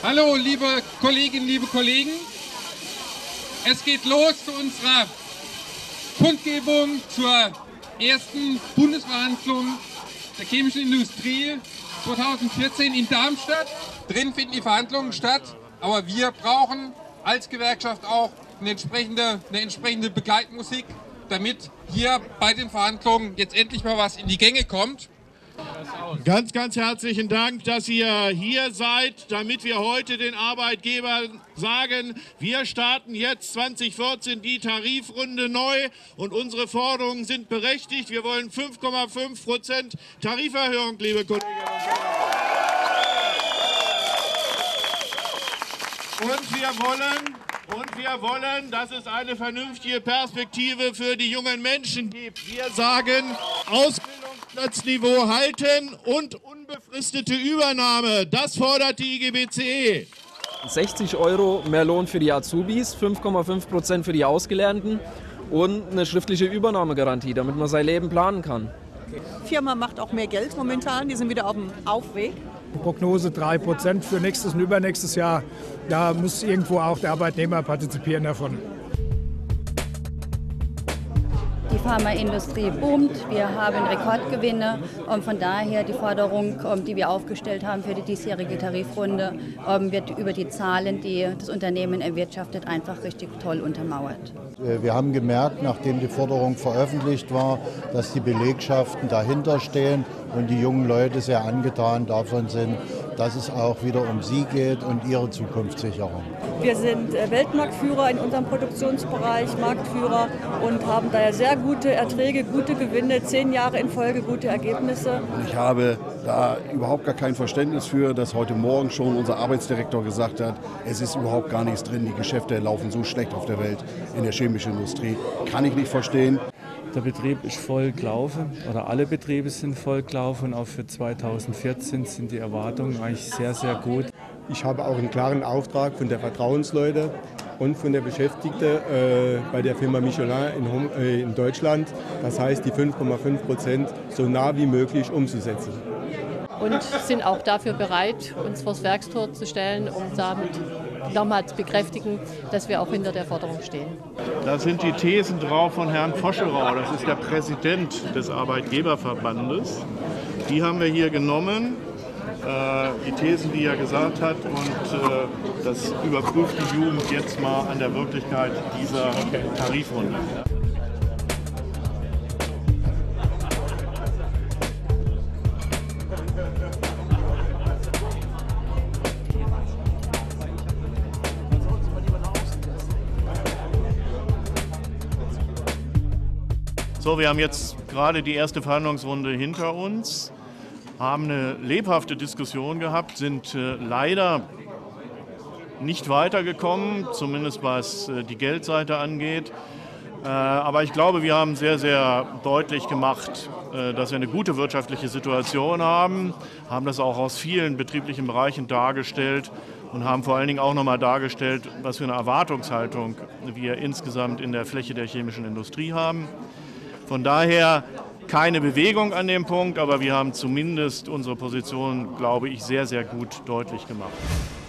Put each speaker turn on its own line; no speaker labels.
Hallo, liebe Kolleginnen, liebe Kollegen. Es geht los zu unserer Kundgebung zur ersten Bundesverhandlung der chemischen Industrie 2014 in Darmstadt. Drin finden die Verhandlungen statt, aber wir brauchen als Gewerkschaft auch eine entsprechende Begleitmusik, damit hier bei den Verhandlungen jetzt endlich mal was in die Gänge kommt.
Ganz, ganz herzlichen Dank, dass ihr hier seid, damit wir heute den Arbeitgebern sagen, wir starten jetzt 2014 die Tarifrunde neu und unsere Forderungen sind berechtigt. Wir wollen 5,5% Tariferhöhung, liebe Kolleginnen und wir wollen, dass es eine vernünftige Perspektive für die jungen Menschen gibt. Wir sagen, Ausbildungsplatzniveau halten und unbefristete Übernahme. Das fordert die IGBCE.
60 € mehr Lohn für die Azubis, 5,5% für die Ausgelernten und eine schriftliche Übernahmegarantie, damit man sein Leben planen kann.
Die Firma macht auch mehr Geld momentan, die sind wieder auf dem Aufweg.
Prognose 3% für nächstes und übernächstes Jahr. Da muss irgendwo auch der Arbeitnehmer partizipieren davon.
Die Pharmaindustrie boomt, wir haben Rekordgewinne und von daher die Forderung, die wir aufgestellt haben für die diesjährige Tarifrunde, wird über die Zahlen, die das Unternehmen erwirtschaftet, einfach richtig toll untermauert.
Wir haben gemerkt, nachdem die Forderung veröffentlicht war, dass die Belegschaften dahinter stehen und die jungen Leute sehr angetan davon sind, dass es auch wieder um sie geht und ihre Zukunftssicherung.
Wir sind Weltmarktführer in unserem Produktionsbereich, Marktführer und haben daher sehr gute Erträge, gute Gewinne, 10 Jahre in Folge gute Ergebnisse.
Ich habe da überhaupt gar kein Verständnis für, dass heute Morgen schon unser Arbeitsdirektor gesagt hat, es ist überhaupt gar nichts drin, die Geschäfte laufen so schlecht auf der Welt in der chemischen Industrie. Kann ich nicht verstehen.
Der Betrieb ist voll gelaufen oder alle Betriebe sind voll gelaufen. Auch für 2014 sind die Erwartungen eigentlich sehr, sehr gut.
Ich habe auch einen klaren Auftrag von der Vertrauensleute und von der Beschäftigten bei der Firma Michelin in Deutschland. Das heißt, die 5,5% so nah wie möglich umzusetzen.
Und sind auch dafür bereit, uns vors Werkstor zu stellen, um damit nochmal zu bekräftigen, dass wir auch hinter der Forderung stehen.
Da sind die Thesen drauf von Herrn Foscherau, das ist der Präsident des Arbeitgeberverbandes. Die haben wir hier genommen, die Thesen, die er gesagt hat, und das überprüft die Jugend jetzt mal an der Wirklichkeit dieser Tarifrunde. So, wir haben jetzt gerade die erste Verhandlungsrunde hinter uns, haben eine lebhafte Diskussion gehabt, sind leider nicht weitergekommen, zumindest was die Geldseite angeht. Aber ich glaube, wir haben sehr, sehr deutlich gemacht, dass wir eine gute wirtschaftliche Situation haben das auch aus vielen betrieblichen Bereichen dargestellt und haben vor allen Dingen auch nochmal dargestellt, was für eine Erwartungshaltung wir insgesamt in der Fläche der chemischen Industrie haben. Von daher keine Bewegung an dem Punkt, aber wir haben zumindest unsere Position, glaube ich, sehr, sehr gut deutlich gemacht.